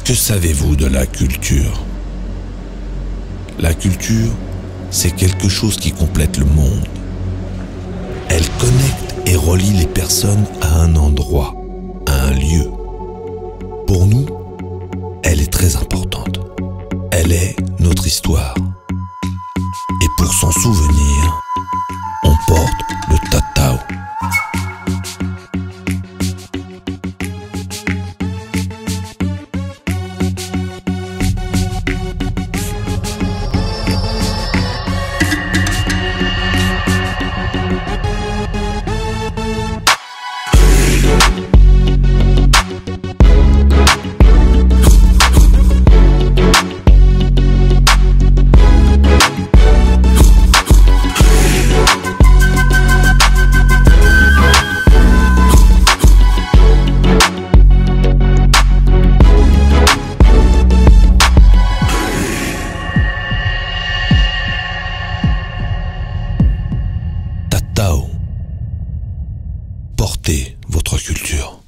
Que savez-vous de la culture? La culture, c'est quelque chose qui complète le monde. Elle connecte et relie les personnes à un endroit, à un lieu. Pour nous, elle est très importante. Elle est notre histoire. Et pour s'en souvenir, on porte le tatao. Portez votre culture.